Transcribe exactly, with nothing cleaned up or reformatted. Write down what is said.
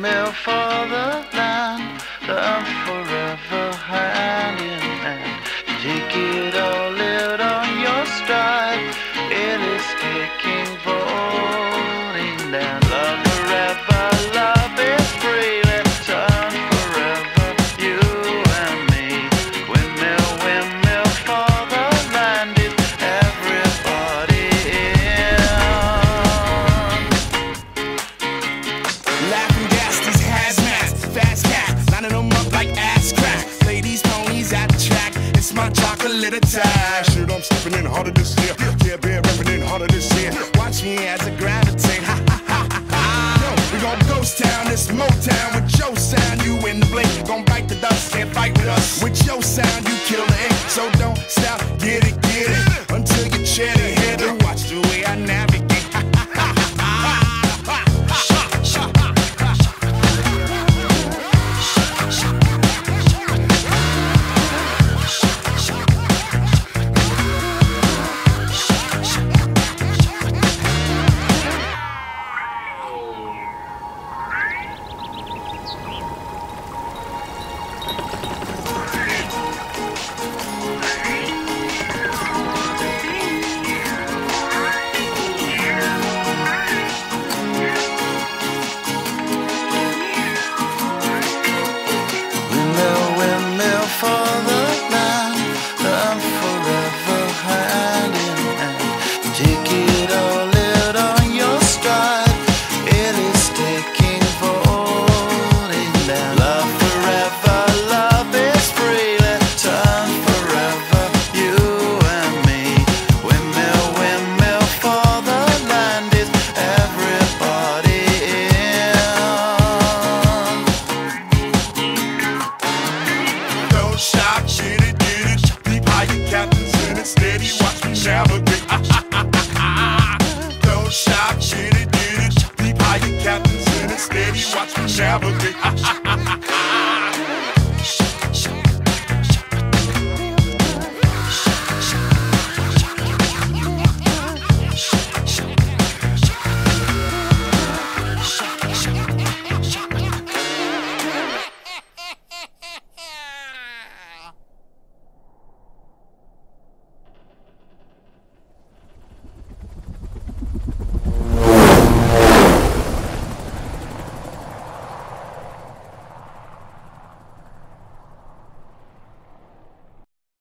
windmill for the land, I'm forever hand in hand. Take it all out on your stride, it is taking voting down. Love forever, love is free, let's turn forever, you and me. Windmill, windmill for the land, is everybody in. Laughing gas, these hazmats, fast cats, lining them up like ass crack. Play these ponies at the track, it's my chocolate attack. Shit, I'm stepping in harder this year. Yeah, bear repping in harder this year. Watch me as I gravitate. Ha ha ha ha ha. Yo, we gon' ghost town, this Motown with your sound. You in the blink, gon' bite the dust, can't fight with us. With your sound, you kill the ink. So don't stop, get it, get it, until you chat it, hit it. Watch the way I navigate. Ha ha ha ha ha. Windmill, windmill for the land, I'm forever hand in hand. Take it all out on your stride, it is taking voting down. Love forever, love is free, let's turn forever, you and me. Windmill, windmill for the land, is everybody in. Don't stop, get it, get it. Deep high, your captain's in it steady. Watch me navigate. Ah, ah, ah, ah, ah. Don't stop, get it, get it. Deep high, your captain's in it steady. Watch me navigate. Ah, ah, ah,